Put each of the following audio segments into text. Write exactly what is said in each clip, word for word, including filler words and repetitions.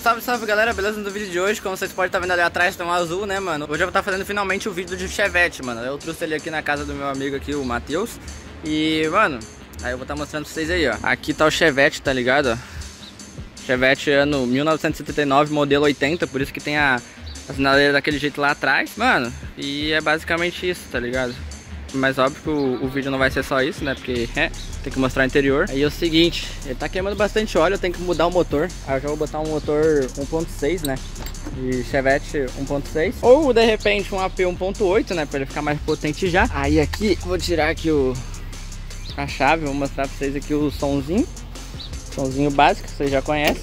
Salve, salve galera, beleza? No vídeo de hoje, como vocês podem estar vendo ali atrás, tem um azul, né, mano? Hoje eu vou estar fazendo finalmente o vídeo de Chevette, mano. Eu trouxe ele aqui na casa do meu amigo aqui, o Matheus. E, mano, aí eu vou estar mostrando pra vocês aí, ó. Aqui tá o Chevette, tá ligado, ó? Chevette ano mil novecentos e setenta e nove, modelo oitenta, por isso que tem a, a sinaleira daquele jeito lá atrás. Mano, e é basicamente isso, tá ligado? Mas óbvio que o, o vídeo não vai ser só isso, né? Porque é, tem que mostrar o interior. Aí é o seguinte, ele tá queimando bastante óleo, eu tenho que mudar o motor. Aí eu já vou botar um motor um ponto seis, né? De Chevette um ponto seis. Ou de repente um A P um ponto oito, né? Pra ele ficar mais potente já. Aí aqui, vou tirar aqui o, a chave, vou mostrar pra vocês aqui o somzinho. Somzinho básico, vocês já conhecem.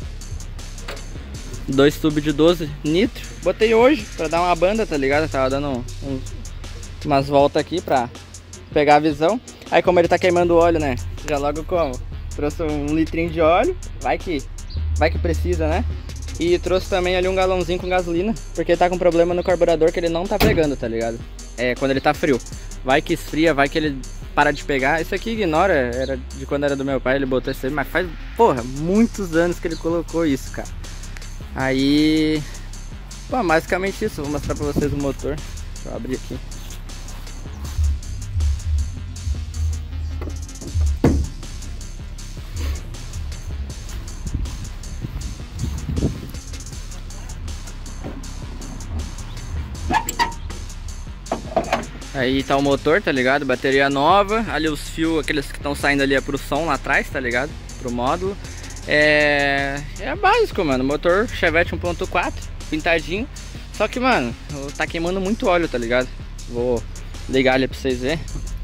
Dois tubos de doze nitro. Botei hoje pra dar uma banda, tá ligado? Tava dando uns... umas voltas aqui pra pegar a visão. Aí como ele tá queimando o óleo, né? Já logo como? Trouxe um litrinho de óleo. Vai que, vai que precisa, né? E trouxe também ali um galãozinho com gasolina. Porque ele tá com problema no carburador que ele não tá pegando, tá ligado? É, quando ele tá frio. Vai que esfria, vai que ele para de pegar. Isso aqui ignora, era de quando era do meu pai, ele botou isso aí. Mas faz, porra, muitos anos que ele colocou isso, cara. Aí... Bom, basicamente isso. Vou mostrar pra vocês o motor. Deixa eu abrir aqui. Aí tá o motor, tá ligado? Bateria nova. Ali os fios, aqueles que estão saindo ali é pro som lá atrás, tá ligado? Pro módulo. É... é básico, mano. Motor Chevette um ponto quatro, pintadinho. Só que, mano, tá queimando muito óleo, tá ligado? Vou ligar ali pra vocês verem.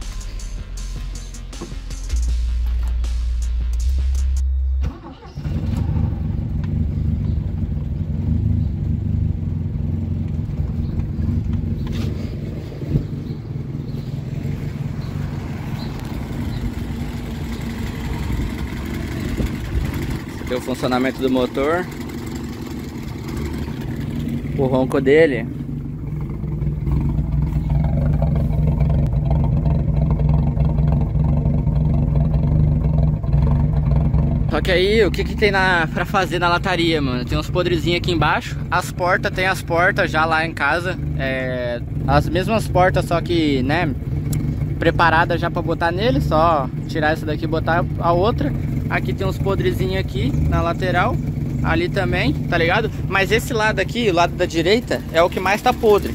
O funcionamento do motor, o ronco dele. Só que aí, o que que tem na, pra fazer na lataria, mano? Tem uns podrezinhos aqui embaixo. As portas, tem as portas já lá em casa, é, as mesmas portas, só que, né, preparadas já pra botar nele. Só tirar essa daqui e botar a outra. Aqui tem uns podrezinhos aqui na lateral. Ali também, tá ligado? Mas esse lado aqui, o lado da direita, é o que mais tá podre.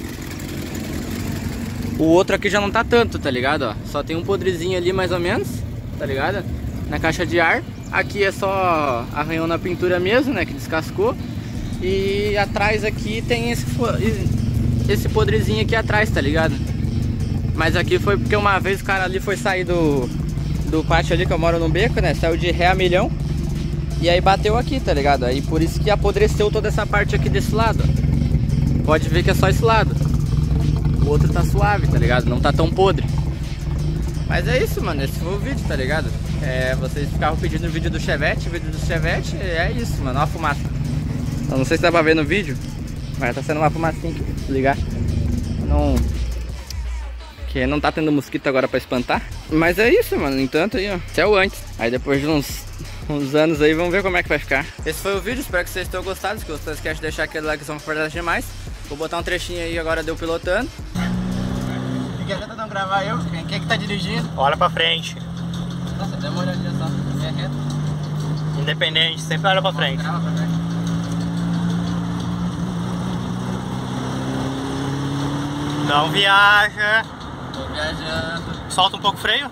O outro aqui já não tá tanto, tá ligado? Ó, só tem um podrezinho ali mais ou menos, tá ligado? Na caixa de ar. Aqui é só arranhão na pintura mesmo, né? Que descascou. E atrás aqui tem esse, esse podrezinho aqui atrás, tá ligado? Mas aqui foi porque uma vez o cara ali foi sair do... do pátio ali, que eu moro no beco, né? Saiu de ré a milhão. E aí bateu aqui, tá ligado? Aí por isso que apodreceu toda essa parte aqui desse lado, ó. Pode ver que é só esse lado. O outro tá suave, tá ligado? Não tá tão podre. Mas é isso, mano. Esse foi o vídeo, tá ligado? É, vocês ficavam pedindo o vídeo do Chevette. O vídeo do Chevette é isso, mano. Olha a fumaça. Eu não sei se dá pra ver no vídeo, mas tá sendo uma fumacinha aqui, se ligar. Não... que não tá tendo mosquito agora pra espantar. Mas é isso, mano. No entanto aí, ó, até o antes. Aí depois de uns, uns anos aí, vamos ver como é que vai ficar. Esse foi o vídeo, espero que vocês tenham gostado. Se vocês querem deixar aquele like, são fortes demais. Vou botar um trechinho aí agora, deu pilotando. O que adianta não gravar eu? Quem é que tá dirigindo? Olha pra frente. Nossa, deu uma olhadinha só. É reto. Independente, sempre olha pra frente. Grava pra frente. Não viaja. Tô viajando. Solta um pouco o freio.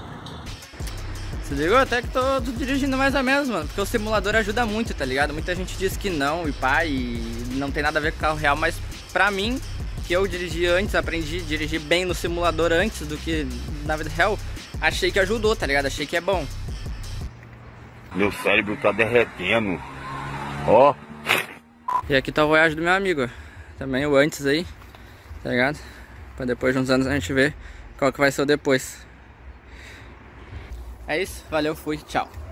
Se ligou? Até que tô, tô dirigindo mais ou menos, mano. Porque o simulador ajuda muito, tá ligado? Muita gente diz que não, e pá, e não tem nada a ver com o carro real. Mas pra mim, que eu dirigi antes, aprendi a dirigir bem no simulador antes do que na vida real, achei que ajudou, tá ligado? Achei que é bom. Meu cérebro tá derretendo. Ó. E aqui tá o Voyage do meu amigo, ó. Também o antes aí, tá ligado? Pra depois de uns anos a gente ver qual que vai ser o depois. É isso, valeu, fui, tchau.